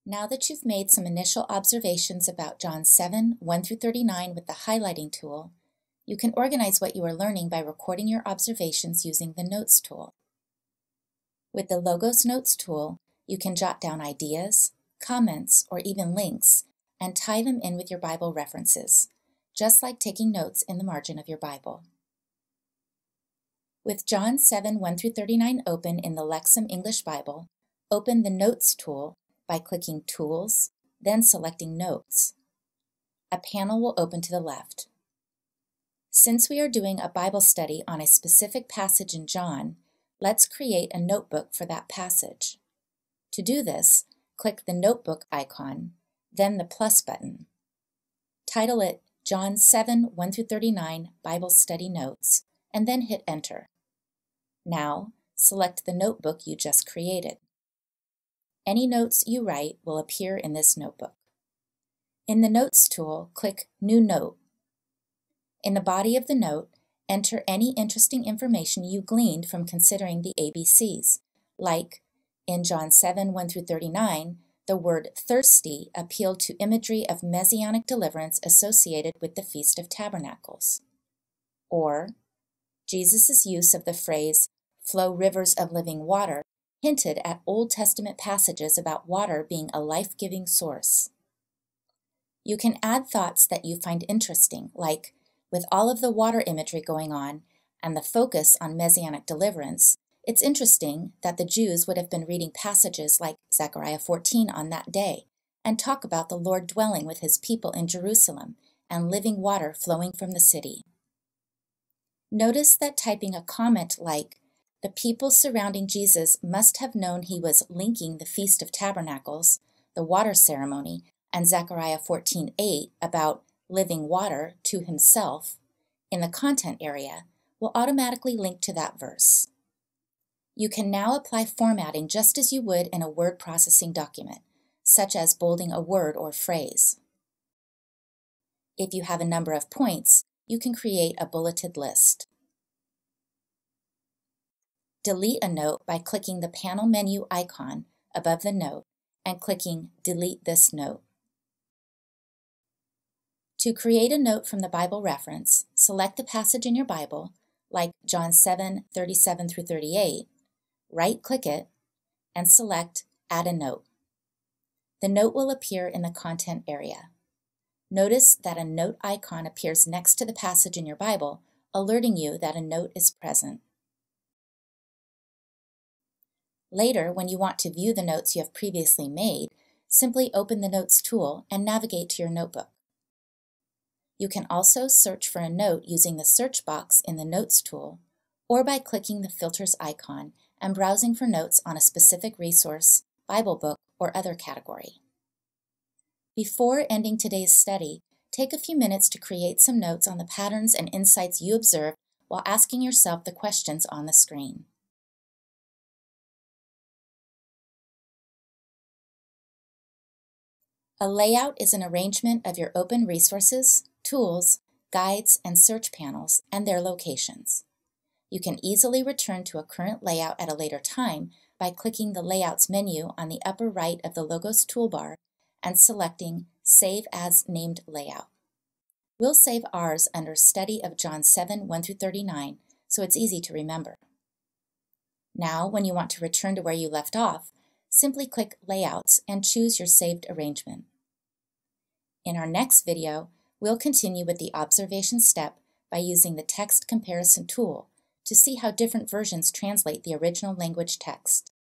Now that you've made some initial observations about John 7, 1 through 39 with the highlighting tool, you can organize what you are learning by recording your observations using the Notes tool. With the Logos Notes tool, you can jot down ideas, comments, or even links and tie them in with your Bible references, just like taking notes in the margin of your Bible. With John 7, 1 through 39 open in the Lexham English Bible, open the Notes tool by clicking Tools, then selecting Notes. A panel will open to the left. Since we are doing a Bible study on a specific passage in John, let's create a notebook for that passage. To do this, click the notebook icon, then the plus button. Title it John 7, 1 through 39 Bible Study Notes, and then hit Enter. Now, select the notebook you just created. Any notes you write will appear in this notebook. In the Notes tool, click New Note. In the body of the note, enter any interesting information you gleaned from considering the ABCs, like, in John 7, 1 through 39, the word thirsty appealed to imagery of messianic deliverance associated with the Feast of Tabernacles. Or, Jesus' use of the phrase, flow rivers of living water, hinted at Old Testament passages about water being a life-giving source. You can add thoughts that you find interesting, like, with all of the water imagery going on and the focus on messianic deliverance, it's interesting that the Jews would have been reading passages like Zechariah 14 on that day and talk about the Lord dwelling with his people in Jerusalem and living water flowing from the city. Notice that typing a comment like, the people surrounding Jesus must have known he was linking the Feast of Tabernacles, the water ceremony, and Zechariah 14:8 about living water to himself in the content area will automatically link to that verse. You can now apply formatting just as you would in a word processing document, such as bolding a word or phrase. If you have a number of points, you can create a bulleted list. Delete a note by clicking the panel menu icon above the note and clicking Delete this note. To create a note from the Bible reference, select the passage in your Bible, like John 7, 37 through 38, right-click it, and select Add a Note. The note will appear in the content area. Notice that a note icon appears next to the passage in your Bible, alerting you that a note is present. Later, when you want to view the notes you have previously made, simply open the Notes tool and navigate to your notebook. You can also search for a note using the search box in the Notes tool, or by clicking the filters icon and browsing for notes on a specific resource, Bible book, or other category. Before ending today's study, take a few minutes to create some notes on the patterns and insights you observed while asking yourself the questions on the screen. A layout is an arrangement of your open resources, tools, guides, and search panels and their locations. You can easily return to a current layout at a later time by clicking the Layouts menu on the upper right of the Logos toolbar and selecting Save as Named Layout. We'll save ours under Study of John 7, 1 through 39, so it's easy to remember. Now, when you want to return to where you left off, simply click Layouts and choose your saved arrangement. In our next video, we'll continue with the observation step by using the text comparison tool to see how different versions translate the original language text.